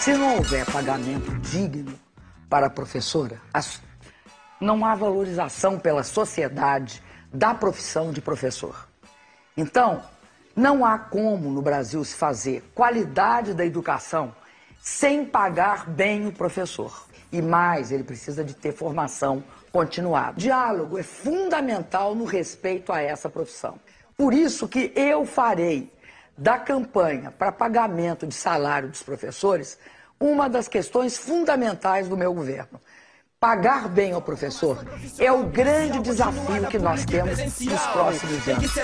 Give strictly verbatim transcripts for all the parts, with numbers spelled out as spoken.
Se não houver pagamento digno para a professora, não há valorização pela sociedade da profissão de professor. Então, não há como no Brasil se fazer qualidade da educação sem pagar bem o professor. E mais, ele precisa de ter formação continuada. O diálogo é fundamental no respeito a essa profissão. Por isso que eu farei da campanha para pagamento de salário dos professores uma das questões fundamentais do meu governo. Pagar bem ao professor é o grande desafio que nós temos nos próximos anos.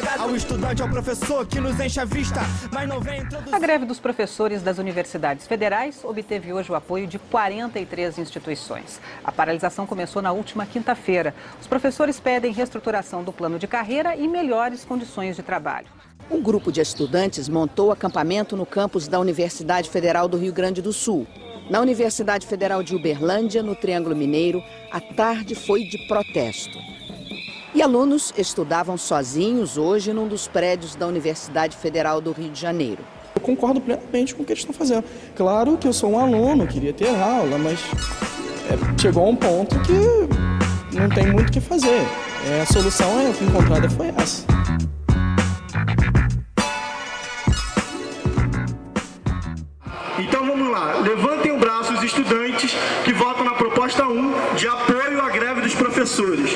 A greve dos professores das universidades federais obteve hoje o apoio de quarenta e três instituições. A paralisação começou na última quinta-feira. Os professores pedem reestruturação do plano de carreira e melhores condições de trabalho. Um grupo de estudantes montou acampamento no campus da Universidade Federal do Rio Grande do Sul. Na Universidade Federal de Uberlândia, no Triângulo Mineiro, a tarde foi de protesto. E alunos estudavam sozinhos hoje num dos prédios da Universidade Federal do Rio de Janeiro. Eu concordo plenamente com o que eles estão fazendo. Claro que eu sou um aluno, queria ter aula, mas é, chegou a um ponto que não tem muito o que fazer. É, a solução é, encontrada foi essa. Então vamos lá, levantem o braço os estudantes que votam na proposta um de apoio à greve dos professores.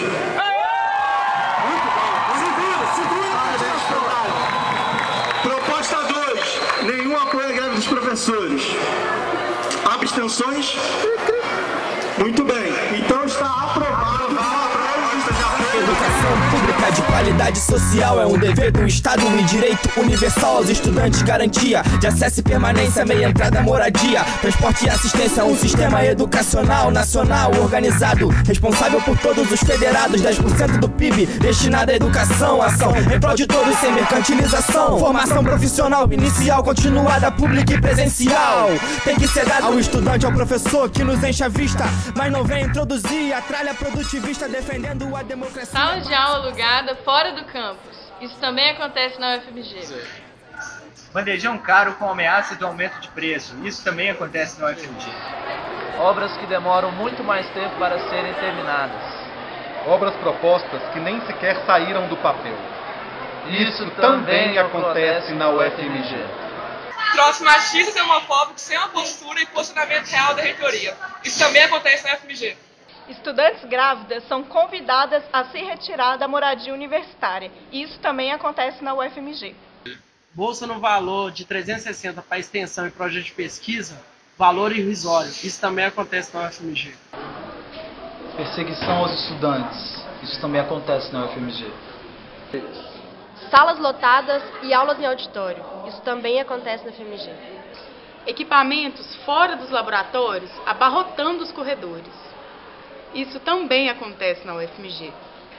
Proposta dois, nenhum apoio à greve dos professores. Abstenções? Muito bem, então está aprovado. Educação pública de qualidade social é um dever do Estado e direito universal aos estudantes. Garantia de acesso e permanência, meia entrada, moradia, transporte e assistência. Um sistema educacional nacional organizado, responsável por todos os federados. Dez por cento do P I B destinado à educação. Ação em prol de todos sem mercantilização. Formação profissional inicial, continuada, pública e presencial. Tem que ser dado ao estudante, ao professor que nos enche a vista, mas não vem introduzir a tralha produtivista defendendo a democracia. Sala de aula alugada fora do campus. Isso também acontece na U F M G. Bandejão caro com ameaça do aumento de preço. Isso também acontece na U F M G. Obras que demoram muito mais tempo para serem terminadas. Obras propostas que nem sequer saíram do papel. Isso, Isso também acontece na U F M G. Troços machistas e homofóbicos sem uma postura e posicionamento real da reitoria. Isso também acontece na U F M G. Estudantes grávidas são convidadas a se retirar da moradia universitária. Isso também acontece na U F M G. Bolsa no valor de trezentos e sessenta para extensão e projeto de pesquisa, valor irrisório. Isso também acontece na U F M G. Perseguição aos estudantes. Isso também acontece na U F M G. Salas lotadas e aulas em auditório. Isso também acontece na U F M G. Equipamentos fora dos laboratórios, abarrotando os corredores. Isso também acontece na U F M G.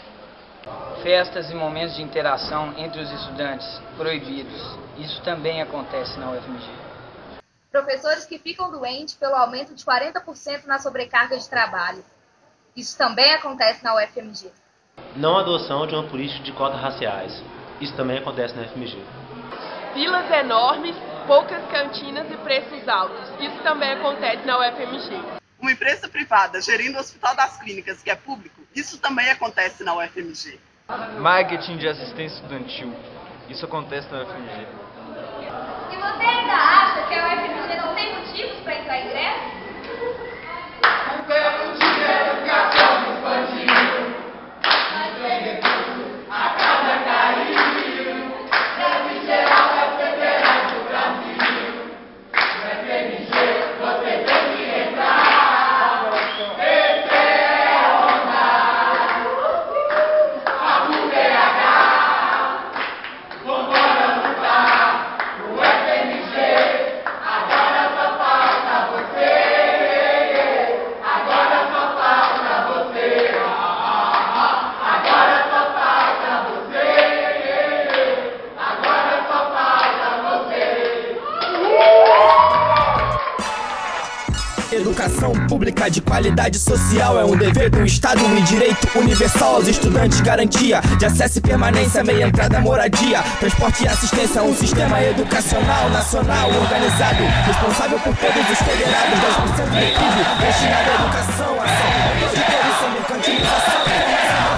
Festas e momentos de interação entre os estudantes proibidos. Isso também acontece na U F M G. Professores que ficam doentes pelo aumento de quarenta por cento na sobrecarga de trabalho. Isso também acontece na U F M G. Não adoção de uma política de cotas raciais. Isso também acontece na U F M G. Filas enormes, poucas cantinas e preços altos. Isso também acontece na U F M G. Uma empresa privada gerindo o Hospital das Clínicas, que é público, isso também acontece na U F M G. Marketing de assistência estudantil, isso acontece na U F M G. E você ainda acha que a U F M G não tem motivos para entrar em greve? Não temos dinheiro, educação infantil, mas tem recurso, a casa caiu, greve geral é federal do Brasil, no F M G você tem que entrar. Vambora lutar! educação pública de qualidade social é um dever do Estado e direito universal aos estudantes. Garantia de acesso e permanência, meia entrada, moradia, transporte e assistência. Um sistema educacional nacional organizado, responsável por todos os federados. Dez por cento do P I B destinado à educação, ação de todos sem mercantilização.